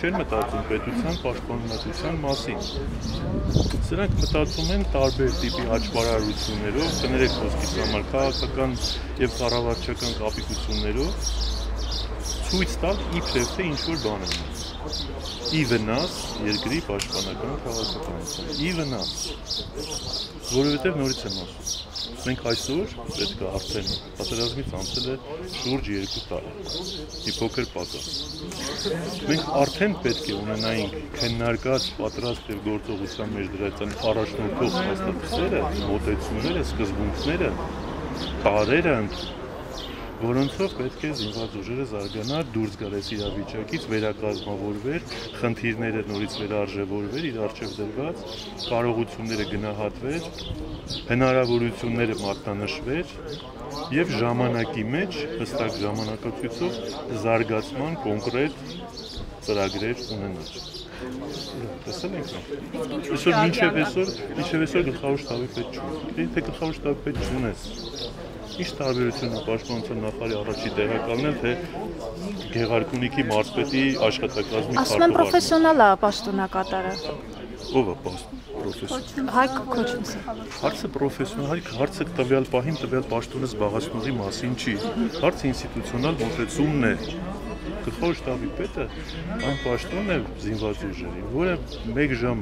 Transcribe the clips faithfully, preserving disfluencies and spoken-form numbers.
չեն մտածում պետության պաշտպանվածության մասին։ Սրանք մտածում են տարբեր տիպի աճվարարություններով, կներեք խոսքից համար քաղաքական եւ կառավարչական կապիտություններով ցույց տալ իբրև թե ինչ-որ բան են։ Ի վնաս երկրի պաշտպանական քաղաքականության։ Ի վնաս։ Որովհետեւ նորից եմ ասում, մենք այսօր պետք է արդեն պատերազմից անցել է շուրջ երկու տարի, մի փոքր պակաս։ Մենք արդեն պետք է ունենայինք քննարկած, պատրաստ եւ գործողության մեջ դրած առաջնորդող հաստատությունները, մոտեցումները, սկզբունքները, տարերը, որոնցով պետք է զինված ուժերը զարգանար, դուրս գալ այս իրավիճակից, վերակազմավորվեր, խնդիրները նորից վերարժևորվեր, իր առջև դրված, կարողությունները գնահատվեր, հնարավորությունները մատնանշվեր եւ ժամանակի մեջ հստակ ժամանակացույցով զարգացման կոնկրետ ծրագրեր ունենար։ Տեսել եք։ Այսօր մինչև այսօր, մինչև այսօր գլխավոր շտաբի պետք չունի։ Եթե գլխավոր շտաբի պետք չունես, ինչ տարբերություն է պաշտպանության նախարարի առաջի տեղակալն է, թե Գեղարքունիքի մարզպետի աշխատակազմի քարտուղարն է։ Ասում են պրոֆեսիոնալ է պաշտոնակատարը։ Ով է պրոֆեսիոնալ։ Հայկ Քոչինցը։ Հարցը պրոֆեսիոնալ, հարցը տվյալ պահին տվյալ պաշտոնը զբաղեցնողի մասին չի։ Հարցը ինստիտուցիոնալ մոտեցումն է։ Գլխավոր շտաբի պետը այն պաշտոնն է զինված ուժերին, որը մեկ ժամ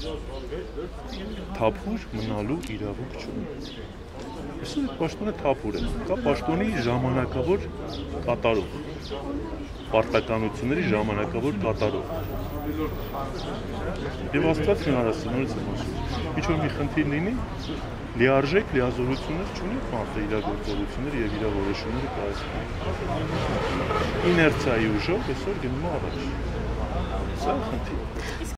թափուր մնալու իրավունք չունի։ Այսօր պաշտոնը թափուր է, կա պաշտոնի ժամանակավոր կատարող, պարտականությունների ժամանակավոր կատարող։ Եվ Աստված հնարասին նորից եմ ասում, ինչ որ մի խնդիր լինի, լիարժեք լիազորություններ չունի մարդը իրագործողությունները եւ իրավորությունները կայացնում։ Իներցիայի ուժով այսօր գնում է առաջ։ Սա խնդիր։